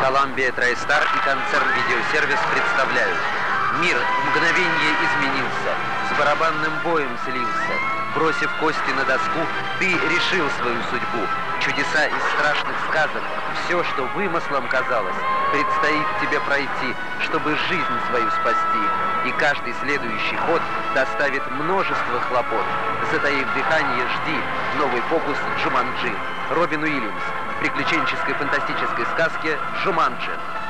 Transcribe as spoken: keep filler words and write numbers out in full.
Columbia TriStar и концерн «Видеосервис» представляют. Мир в мгновение изменился, с барабанным боем слился. Бросив кости на доску, ты решил свою судьбу. Чудеса из страшных сказок, все, что вымыслом казалось, предстоит тебе пройти, чтобы жизнь свою спасти. И каждый следующий ход доставит множество хлопот. Затаив дыхание, жди новый фокус Джуманджи. Робин Уильямс в приключенческой фантастической сказке «Джуманджи».